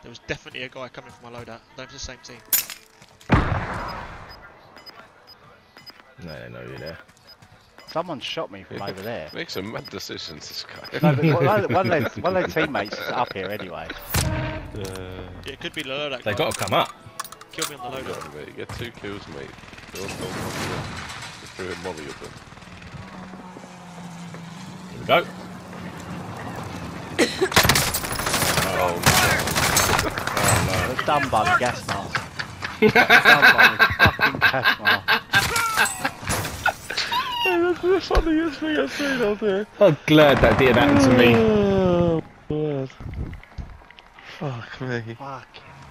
There was definitely a guy coming from my loadout. They're the same team. No, they know you're there. Someone shot me from over there. Makes some mad decisions, this guy. No, but one of their teammates is up here anyway. Yeah, it could be the loadout. They got to come up. Kill me on the loadout. Yeah, mate, you get 2 kills, mate. Go on, through a molly of them. Here we go. Oh It's done by the gas mask. It's done by the fucking gas mask. That's the funniest thing I've seen out there. I'm glad that didn't happen to me. Oh, God. Fuck me. Fuck.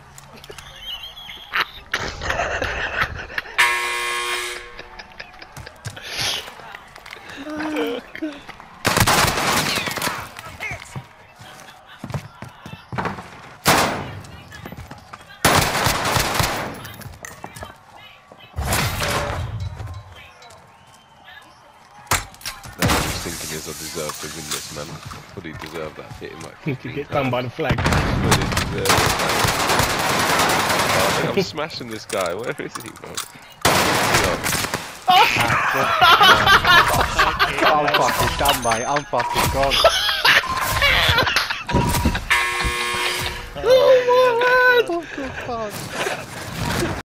Thinking is I deserve to win this, man. I fully deserve that. Hit him like You 15 get done by the flag. Fully deserve it, man. Oh, I think I'm smashing this guy. Where is he, bro? I'm fucking done, mate. I'm fucking gone. Oh my god! What the fuck?